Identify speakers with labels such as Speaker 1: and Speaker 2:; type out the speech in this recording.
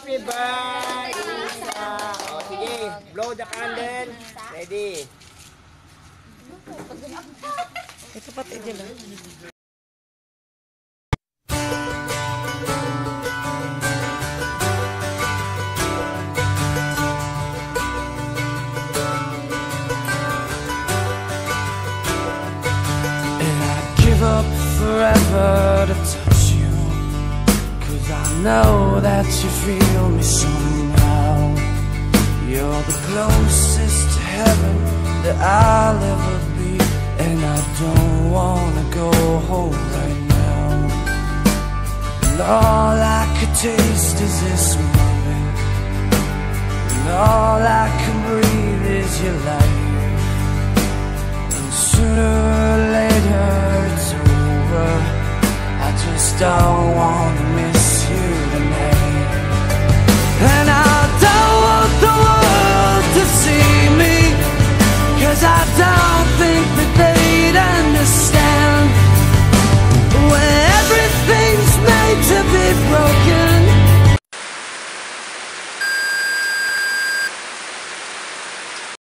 Speaker 1: Happy birthday, Lisa. O, sige, blow the candle. Ready.
Speaker 2: Ito pati dyan.
Speaker 3: Up forever to touch you, 'cause I know that you feel me somehow. You're the closest to heaven that I'll ever be, and I don't wanna go home right now. And all I could taste is this moment, and all I can breathe is your light.